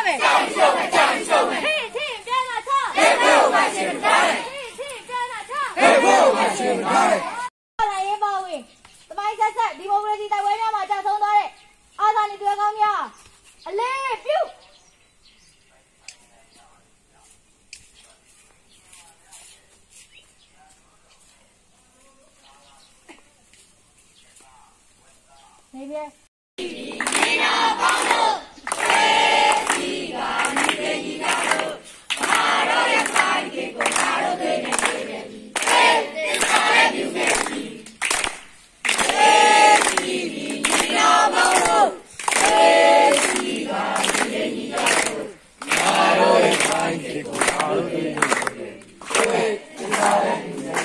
မယ်ကြာရှုံးမယ်ကြာရှုံးမယ်ထိပြန်လာချဘယ်ဖို့မှရှင်းထားတယ်ထိပြန်လာချဘယ်ဖို့မှရှင်းထားတယ်လာရေးပါဝင်သမိုင်းဆက်ဆက်ဒီမိုကရေစီတိုက်ပွဲများမှာကြာဆုံးသွားတဲ့အာဇာနည်တွေကောင်းများအလေးပြုနေပြနေနာပေါင်းလို့ဒီကနေဒီကတော့မာရောရဲ့ဆိုင်ကိုမာရောတွေနေတယ်ဒီစားရပြုခဲ့ဒီနေနာပေါင်းလို့ဒီကနေဒီကတော့မာရောရဲ့ဆိုင်ကိုမာရောတွေနေတယ်ဒီစားရပြုခဲ့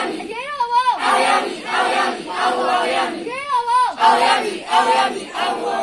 Ao yami,